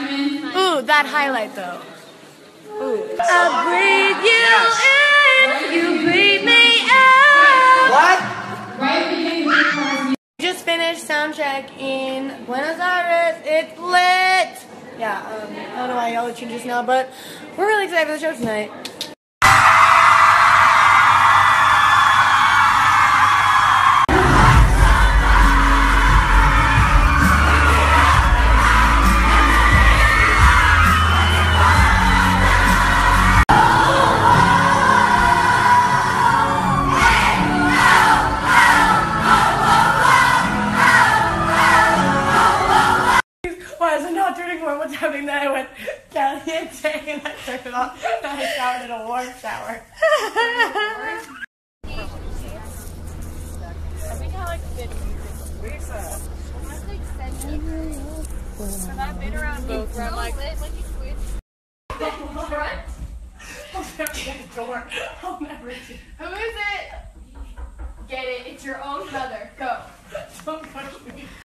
Ooh, that highlight though. Ooh. I breathe you in, you breathe me out. What? Just finished sound check in Buenos Aires. It's lit. Yeah, I don't know why all the changes now, but we're really excited for the show tonight. Why is it not turning warm? What's happening? Then I went down the tank and I turned it off and I showered in a warm shower. I think I like fit Lisa. That's like 70. Have I been around both where I'm like, when you switch? Front? I'll never get a door. I'll never do. Who is it? Get it. It's your own brother. Go. Don't push me.